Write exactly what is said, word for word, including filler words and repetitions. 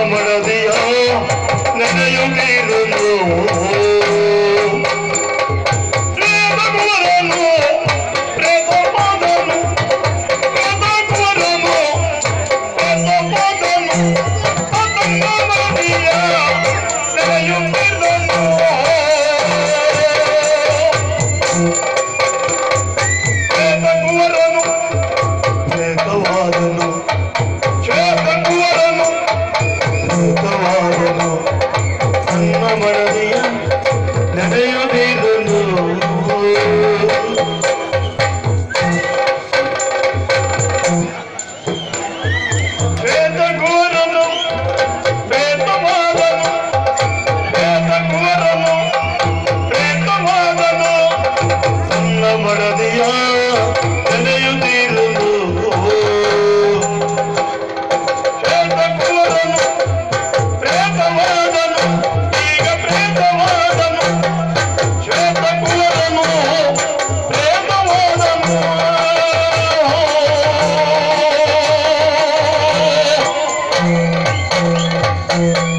ಮಡದಿಯ ನೆನೆಯುತ್ತಿರುವುದು ಪ್ರೇತಗುವರನು ಪ್ರೇತಪಾದನು ಪ್ರೇತಗುವರನು ಪ್ರೇತಪಾದನು ತನ್ನ ಮಡದಿಯ ನೆನೆಯುತ್ತಿರುವುದು ಪ್ರೇತಗುವರನು ಪ್ರೇತವಾದನು ಶ್ವೇತಗುವರನು ಪ್ರೇತವಾದನು ತನ್ನ ಮಡದಿಯ ನೆನೆಯುತ್ತಿರುವುದು ಶ್ವೇತಗುವರನು ಪ್ರೇತವಾದನು ಶ್ವೇತಗುವರನು ಪ್ರೇತವಾದನು ತನ್ನ ಮಡದಿಯ ನೆನೆಯುತ್ತಿರುವುದು ಶ್ವೇತಗುವರನು ಪ್ರೇತವಾದನು ಈಗ ಪ್ರೇತವಾದನು ಶ್ವೇತಗುವರನು ಪ್ರೇತವಾದನು